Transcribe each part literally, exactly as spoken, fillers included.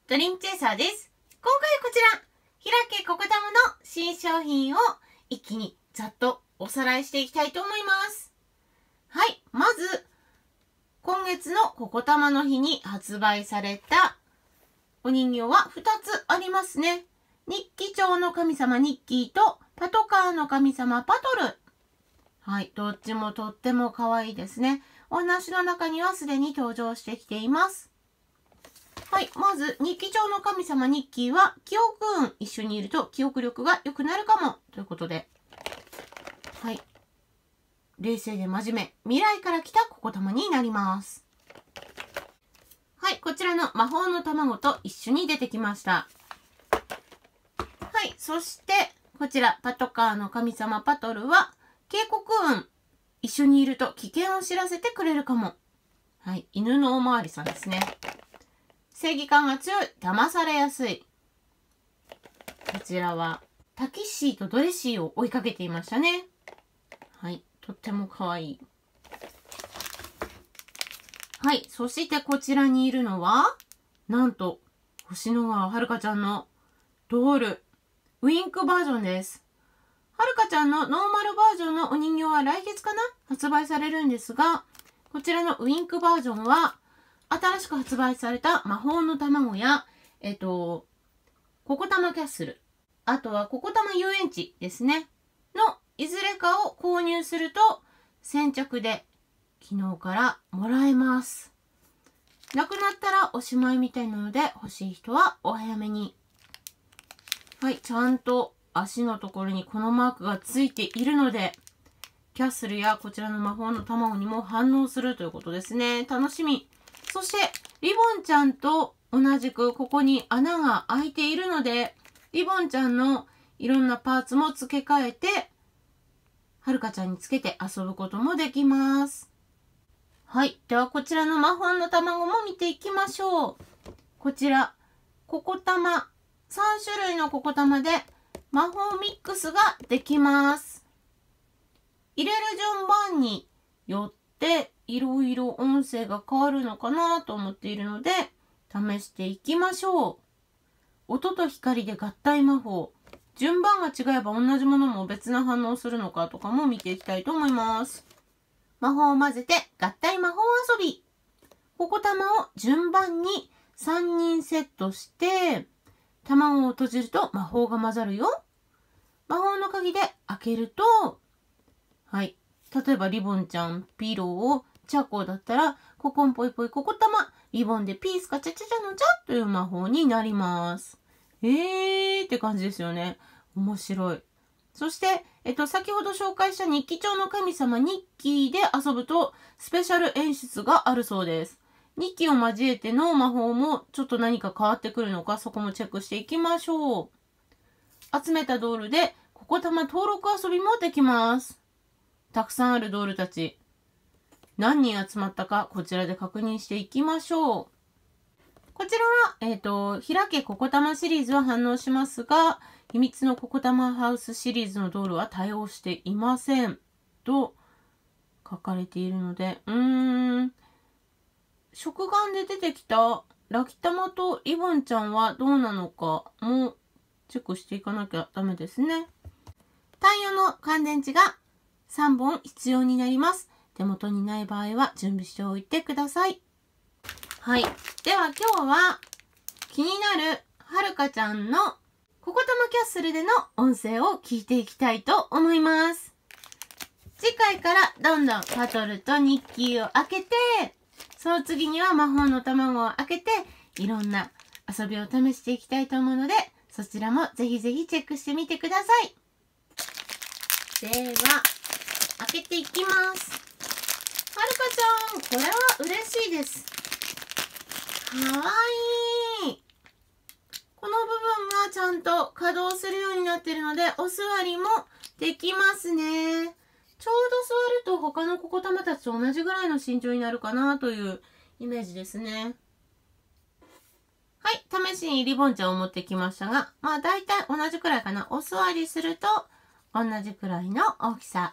ドリームチェイサーです。今回はこちら、ひらけここたまの新商品を一気にざっとおさらいしていきたいと思います。はい、まず、今月のここたまの日に発売されたお人形はふたつありますね。日記帳の神様ニッキーとパトカーの神様パトル。はい、どっちもとっても可愛いですね。お話の中にはすでに登場してきています。はい。まず、日記帳の神様ニッキーは、記憶運。一緒にいると記憶力が良くなるかも。ということで。はい。冷静で真面目。未来から来たここたまになります。はい。こちらの魔法の卵と一緒に出てきました。はい。そして、こちら、パトカーの神様パトルは、警告運。一緒にいると危険を知らせてくれるかも。はい。犬のおまわりさんですね。正義感が強い。騙されやすい。こちらは、タキシーとドレシーを追いかけていましたね。はい。とっても可愛い。はい。そしてこちらにいるのは、なんと、星野川はるかちゃんのドール、ウィンクバージョンです。はるかちゃんのノーマルバージョンのお人形は来月かな発売されるんですが、こちらのウィンクバージョンは、新しく発売された魔法の卵や、えっと、ココタマキャッスル、あとはココタマ遊園地ですね、のいずれかを購入すると、先着で昨日からもらえます。なくなったらおしまいみたいなので、欲しい人はお早めに。はい、ちゃんと足のところにこのマークがついているので、キャッスルやこちらの魔法の卵にも反応するということですね。楽しみ。そして、リボンちゃんと同じくここに穴が開いているので、リボンちゃんのいろんなパーツも付け替えて、はるかちゃんにつけて遊ぶこともできます。はい。では、こちらの魔法の卵も見ていきましょう。こちら、ココタマ。さん種類のココタマで魔法ミックスができます。入れる順番によって、いろいろ音声が変わるのかなと思っているので、試していきましょう。音と光で合体魔法。順番が違えば同じものも別な反応するのかとかも見ていきたいと思います。魔法を混ぜて合体魔法遊び。ココタマを順番にさんにんセットして、卵を閉じると魔法が混ざるよ。魔法の鍵で開けると、はい。例えばリボンちゃん、ピローをチャコだったら、ココンポイポイココタマ、リボンでピースカチャチャチャのチャという魔法になります。えーって感じですよね。面白い。そして、えっと、先ほど紹介した日記帳の神様ニッキーで遊ぶと、スペシャル演出があるそうです。ニッキーを交えての魔法もちょっと何か変わってくるのか、そこもチェックしていきましょう。集めたドールで、ココタマ登録遊びもできます。たくさんあるドールたち。何人集まったか、こちらで確認していきましょう。こちらは、えっと、ひらけココタマシリーズは反応しますが、秘密のココタマハウスシリーズのドールは対応していません。と書かれているので、うーん。食玩で出てきたラキタマとリボンちゃんはどうなのかもチェックしていかなきゃダメですね。単用の乾電池がさんぼん必要になります。手元にない場合は準備しておいてください。はい。では今日は気になるはるかちゃんのココタマキャッスルでの音声を聞いていきたいと思います。次回からどんどんパトルとニッキーを開けて、その次には魔法の卵を開けて、いろんな遊びを試していきたいと思うので、そちらもぜひぜひチェックしてみてください。では、開けていきます。はるかちゃん、これは嬉しいです。かわいい。この部分がちゃんと稼働するようになっているので、お座りもできますね。ちょうど座ると他のココタマたちと同じぐらいの身長になるかなというイメージですね。はい、試しにリボンちゃんを持ってきましたが、まあ大体同じくらいかな。お座りすると同じくらいの大きさ。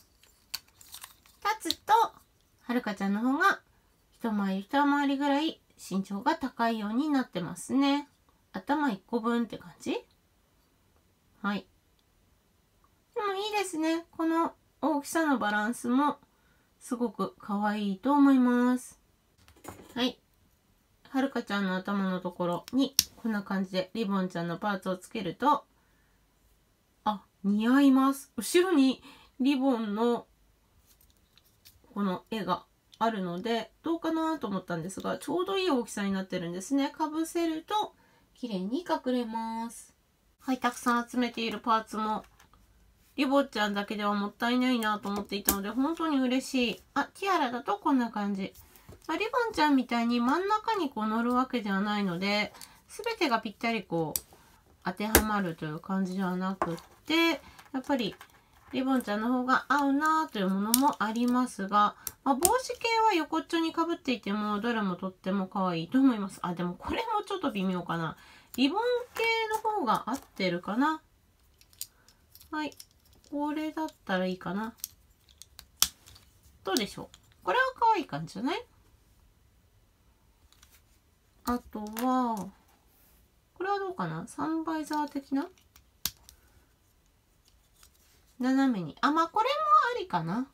立つと、はるかちゃんの方が一回り二回りぐらい身長が高いようになってますね。頭いっこぶんって感じ。はい。でもいいですね。この大きさのバランスもすごく可愛いと思います。はい。はるかちゃんの頭のところにこんな感じでリボンちゃんのパーツをつけると、あ、似合います。後ろにリボンのこの絵があるのでどうかなと思ったんですが、ちょうどいい大きさになってるんですね。かぶせると綺麗に隠れます。はい、たくさん集めているパーツもリボンちゃんだけではもったいないなと思っていたので本当に嬉しい。あ、ティアラだとこんな感じ。まあ、リボンちゃんみたいに真ん中にこう乗るわけではないので、全てがぴったりこう当てはまるという感じではなくって、やっぱりリボンちゃんの方が合うなというものもありますが、まあ、帽子系は横っちょにかぶっていてもどれもとっても可愛いと思います。あ、でもこれもちょっと微妙かな。リボン系の方が合ってるかな。はい。これだったらいいかな。どうでしょう。これは可愛い感じじゃない？あとは、これはどうかな？サンバイザー的な？斜めに。あ、まあこれもありかな。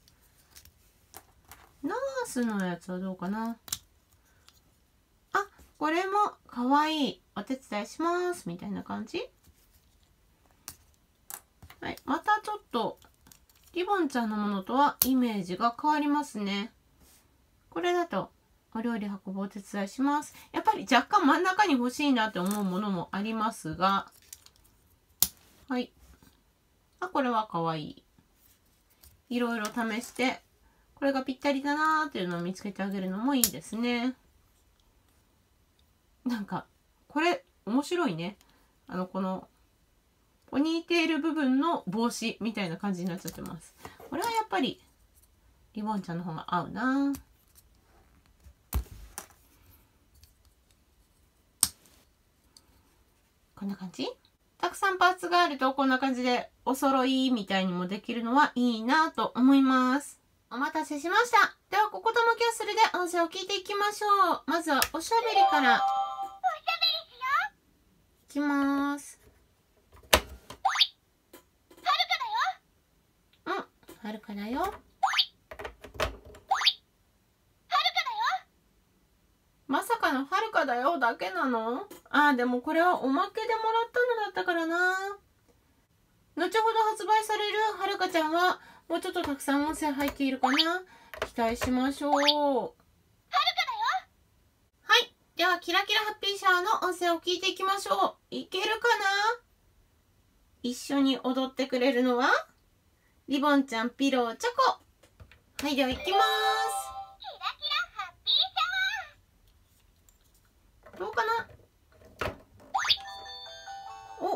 ナースのやつはどうかな。あ、これもかわいい。お手伝いします。みたいな感じ。はい。またちょっと、リボンちゃんのものとはイメージが変わりますね。これだと、お料理運ぶお手伝いします。やっぱり若干真ん中に欲しいなって思うものもありますが、はい。あ、これはかわいい。いろいろ試して、これがぴったりだなーっていうのを見つけてあげるのもいいですね。なんか、これ面白いね。あの、この、ポニーテール部分の帽子みたいな感じになっちゃってます。これはやっぱり、リボンちゃんの方が合うな。こんな感じ？たくさんパーツがあるとこんな感じでお揃いみたいにもできるのはいいなと思います。お待たせしました。では、ここともキャッスルで音声を聞いていきましょう。まずはおしゃべりから。おしゃべりしよう。いきまーす。はるかだよ。うん、はるかだよ。はるかだよ。まさかのはるかだよだけなの？ああ、でもこれはおまけでもらったのだったからな。後ほど発売されるはるかちゃんはもうちょっとたくさん音声入っているかな。期待しましょう。はるかだよ。はい。では、キラキラハッピーシャワーの音声を聞いていきましょう。いけるかな？一緒に踊ってくれるのはリボンちゃん、ピロー、チョコ。はい、では行きます。どうかな？お。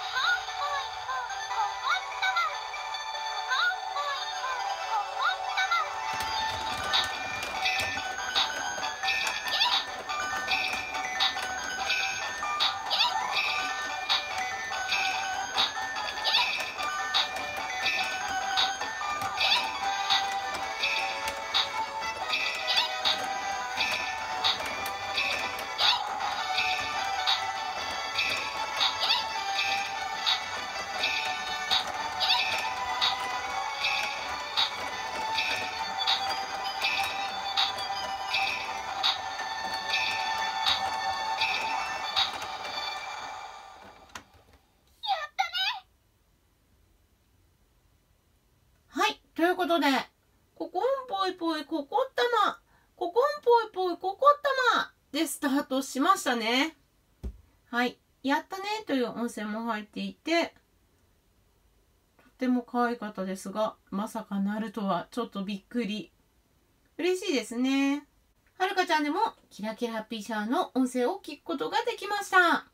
ということで、ココンポイポイココッタマ、ココンポイポイココッタマでスタートしましたね。はい。やったねという音声も入っていて、とっても可愛かったですが、まさかなるとはちょっとびっくり。嬉しいですね。はるかちゃんでもキラキラハッピーシャワーの音声を聞くことができました。はい。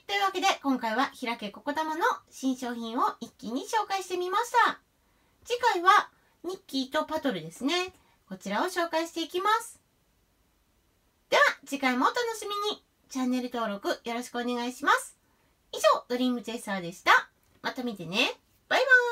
というわけで、今回はひらけここたまの新商品を一気に紹介してみました。次回はミッキーとパトルですね。こちらを紹介していきます。では、次回もお楽しみに。チャンネル登録よろしくお願いします。以上、ドリームチェイサーでした。また見てね。バイバイ。